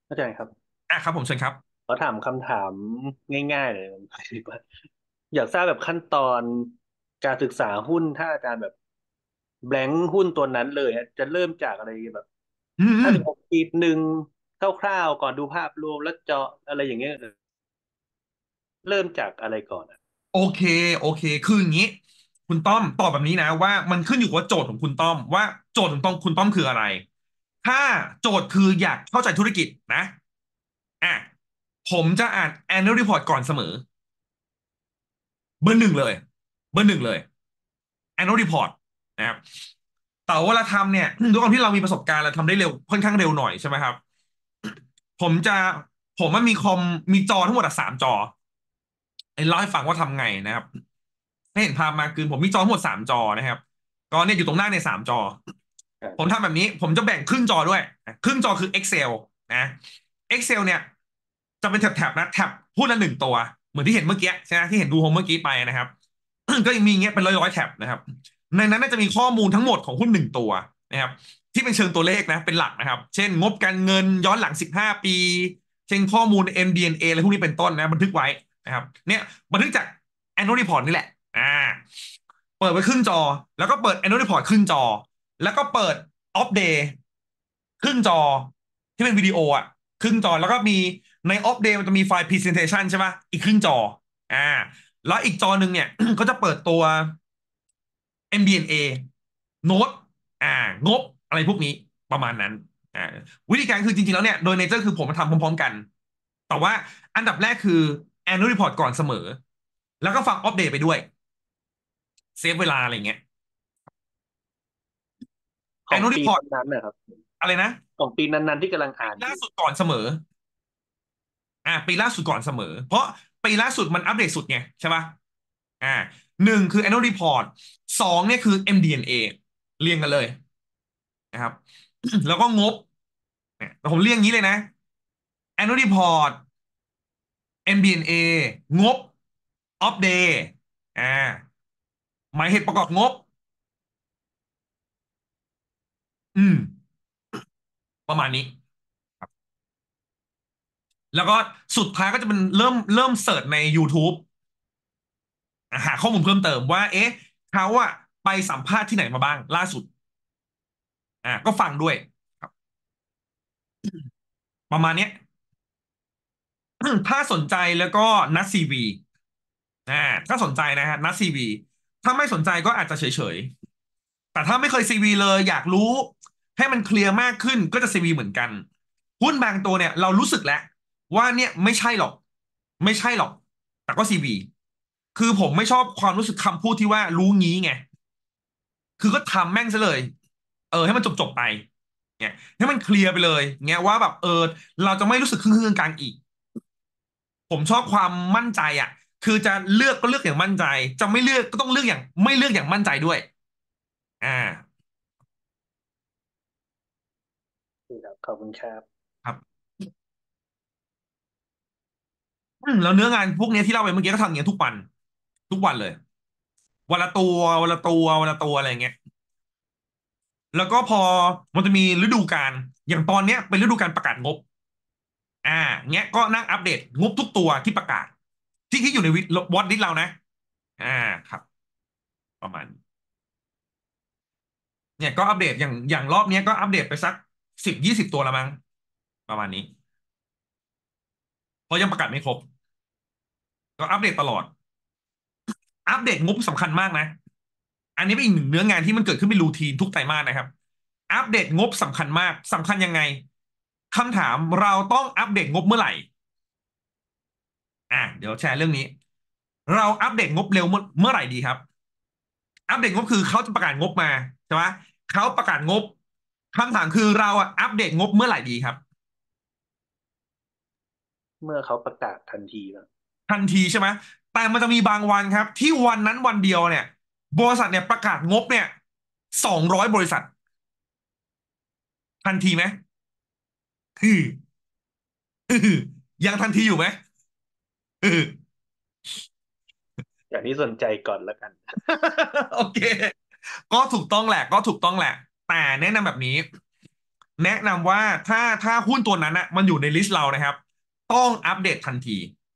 เข้าใจครับครับผมเชิญครับขอถามคำถามง่ายๆเลยดีกว่าอยากทราบแบบขั้นตอนการศึกษาหุ้นถ้าอาจารย์แบบแบงค์หุ้นตัวนั้นเลยฮะจะเริ่มจากอะไรแบบอืมถ้าจะออกทีหนึ่งคร่าวๆก่อนดูภาพรวมแล้วเจาะอะไรอย่างเงี้ยเริ่มจากอะไรก่อนอะโอเคโอเคคืออย่างนี้คุณต้อมตอบแบบนี้นะว่ามันขึ้นอยู่กับโจทย์ของคุณต้อมว่าโจทย์ของต้อมคุณต้อมคืออะไรถ้าโจทย์คืออยากเข้าใจธุรกิจนะอ่ะผมจะอ่าน annual report ก่อนเสมอเบอร์หนึ่งเลยเบอร์หนึ่งเลย annual report นะครับแต่ว่าเวลาทำเนี่ยด้วยความที่เรามีประสบการณ์เราทำได้เร็วค่อนข้างเร็วหน่อยใช่ไหมครับผมจะผมมันมีคอมมีจอทั้งหมดอะ3 จอเล่าให้ฟังว่าทำไงนะครับให้เห็นภาพมากขึ้นผมมีจอทั้งหมด3 จอนะครับก็เนี่ยอยู่ตรงหน้าใน3 จอผมครับทำแบบนี้ผมจะแบ่งครึ่งจอด้วยครึ่งจอคือ Excel นะ Excel เนี่ยจะเป็นแถบๆนะแถบพูดละ1 ตัวเหมือนที่เห็นเมื่อกี้ใช่ไหมที่เห็นดูโฮมเมื่อกี้ไปนะครับก็ยังมีอย่างเงี้ยเป็นร้อยแถบนะครับในนั้นน่าจะมีข้อมูลทั้งหมดของหุ้น1 ตัวนะครับที่เป็นเชิงตัวเลขนะเป็นหลักนะครับเช่นงบการเงินย้อนหลัง15 ปีเช่นข้อมูล MD&A อะไรพวกนี้เป็นต้นนะบันทึกไว้นะครับเนี่ยบันทึกจาก annual report นี่แหละอ่าเปิดไว้ครึ่งจอแล้วก็เปิด annual report ครึ่งจอแล้วก็เปิด off day ครึ่งจอที่เป็นวิดีโออ่ะครึ่งจอแล้วก็มีใน off day มันจะมีไฟล์ presentation ใช่ปะอีกครึ่งจออ่าแล้วอีกจอหนึ่งเนี่ยก็จะเปิดตัว MD&A โน้ตงบอะไรพวกนี้ประมาณนั้นอ่าวิธีการคือจริงๆแล้วเนี่ยโดยเนเจอร์คือผมมาทำพร้อมๆกันแต่ว่าอันดับแรกคือ annual report ก่อนเสมอแล้วก็ฟังอัปเดตไปด้วยเซฟเวลาอะไรเงี้ยของ annual ปี report นั้นๆนะครับอะไรนะของปีนั้นๆที่กำลังปีอ่านอยู่ล่าสุดก่อนเสมอปีล่าสุดก่อนเสมอเพราะปีล่าสุดมันอัปเดตสุดไงใช่ป่ะอ่า1คือ annual report 2เนี่ยคือ MD&A เรียงกันเลยนะครับแล้วก็งบเนี่ยแต่ผมเรียงอย่างนี้เลยนะ annual report MD&A งบ off day อ่าหมายเหตุประกอบงบอืมประมาณนี้ครับแล้วก็สุดท้ายก็จะเป็นเริ่มเสิร์ชใน YouTube หาข้อมูลเพิ่มเติมว่าเอ๊ะเขาอะไปสัมภาษณ์ที่ไหนมาบ้างล่าสุดก็ฟังด้วยครับประมาณเนี้ยถ้าสนใจแล้วก็นัดซีวีอ่าถ้าสนใจนะฮะนัดซีวีถ้าไม่สนใจก็อาจจะเฉยๆแต่ถ้าไม่เคยซีวีเลยอยากรู้ให้มันเคลียร์มากขึ้นก็จะซีวีเหมือนกันหุ้นบางตัวเนี่ยเรารู้สึกแล้วว่าเนี่ยไม่ใช่หรอกไม่ใช่หรอกแต่ก็ซีวีคือผมไม่ชอบความรู้สึกคำพูดที่ว่ารู้งี้ไง คือก็ทำแม่งซะเลยให้มันจบไปเนี่ยให้มันเคลียร์ไปเลยเงี้ยว่าแบบเราจะไม่รู้สึกครึ่งกลางๆอีกผมชอบความมั่นใจอ่ะคือจะเลือกก็เลือกอย่างมั่นใจจะไม่เลือกก็ต้องเลือกอย่างไม่เลือกอย่างมั่นใจด้วยอ่าครับขอบคุณครับครับแล้วเนื้องานพวกเนี้ยที่เล่าไปเมื่อกี้ก็ทำอย่างเงี้ยทุกวันทุกวันเลยวันละตัววันละตัววันละตัวอะไรอย่างเงี้ยแล้วก็พอมันจะมีฤดูกาลอย่างตอนเนี้ยเป็นฤดูกาลประกาศงบ อ่าเงี้ยก็นั่งอัปเดตงบทุกตัวที่ประกาศที่อยู่ในวอตลิสต์เรานะอ่าครับประมาณนี้เนี่ยก็อัปเดตอย่างรอบเนี้ยก็อัปเดตไปสัก10-20 ตัวละมั้งประมาณนี้เพราะยังประกาศไม่ครบก็อัปเดตตลอดอัปเดตงบสำคัญมากนะอันนี้เป็นอีกหนึ่งเนื้องานที่มันเกิดขึ้นเป็นรูทีนทุกไตรมาสนะครับอัปเดตงบสำคัญมากสำคัญยังไงคำถามเราต้องอัปเดตงบเมื่อไหร่เดี๋ยวแชร์เรื่องนี้เราอัปเดตงบเร็วเมื่อไหร่ดีครับ อัปเดตงบคือเขาจะประกาศงบมาใช่ไหมเขาประกาศงบคำถามคือเราอะอัปเดตงบเมื่อไหร่ดีครับเมื่อเขาประกาศทันทีนะทันทีใช่ไหมแต่มันจะมีบางวันครับที่วันนั้นวันเดียวเนี่ยบริษัทเนี่ยประกาศงบเนี่ย200 บริษัททันทีไหมคือยังทันทีอยู่ไหมคืออย่างนี้สนใจก่อนแล้วกันโอเคก็ถูกต้องแหละก็ถูกต้องแหละแต่แนะนำแบบนี้แนะนำว่าถ้าหุ้นตัวนั้นนะมันอยู่ในลิสต์เรานะครับต้องอัปเดตทันที